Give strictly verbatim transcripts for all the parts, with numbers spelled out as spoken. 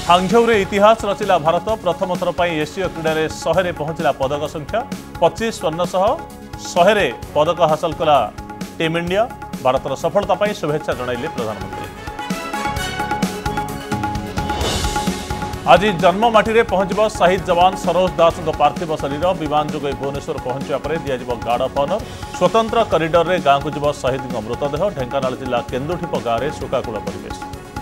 हांगझौ रे इतिहास रचिला भारत प्रथम थर पर एसीय क्रीडा रे सौ रे पहुंचला पदक संख्या पच्चीस स्वर्ण सह सौ रे पदक हासिल कला टीम इंडिया। भारतर सफलता पर शुभेच्छा जणाइले प्रधानमंत्री। आज जन्ममाटी पहुंच शहीद जवान सरोज दास पार्थिव शरीर विमान जोगे भुवनेश्वर पहुंचा पर दिज्व गार्ड अफ ऑनर। स्वतंत्र करिडर रे गाँव को जीव शहीद मृतदेह। ढेंकानाल जिला केन्दुठीप गाँव में शोकाकूल परिवेश।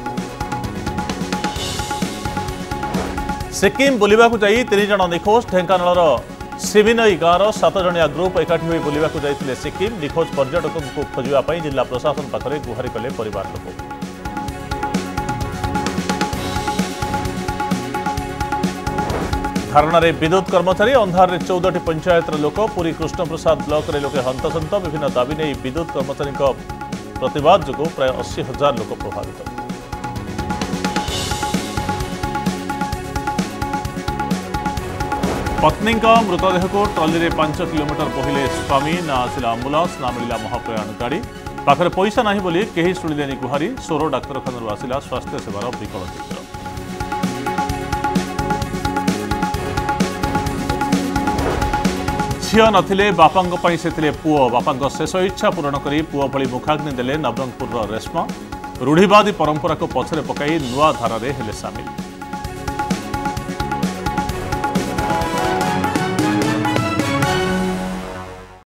सिक्किम बुलिबाकु जाई तीन जण निखोज। ढेंकानाल सिविनई गाँवर सात जणिया ग्रुप एकाठी होई बुलिबाकु जाइथिले सिक्किम। निखोज पर्यटकों को खोजिबा जिला प्रशासन पाखरे गुहारि कले परिवार लोक। धारणा विद्युत कर्मचारी अंधार चौदह पंचायत लोक। पुरी कृष्णप्रसाद ब्लॉक रे लोके हंतसंत। विभिन्न दाबी नहीं विद्युत कर्मचारी प्रतिवाद जो प्राय अस्सी हजार लोक प्रभावित। पत्नी मृतदेह को ट्रली रे पांच किलोमीटर पहिले स्वामी ना आसिला आंबुलांस ना मिला महाप्रयाण गाड़ी। पाखरे पैसा नहीं बोली केही शुणिलेनी गुहारी। सोरो डाक्तरखाना आसिला स्वास्थ्य सेवार विकल चित्र। झील नथिले बापांग पई सेथिले पुओ। बापांग शेष इच्छा पूरण करी पुओ भली मुखाग्नि देले नवरंगपुर रेश्मा। रूढ़ीवादी परंपरा को पछरे पकाई नुआ धारा रे हेले सामिल।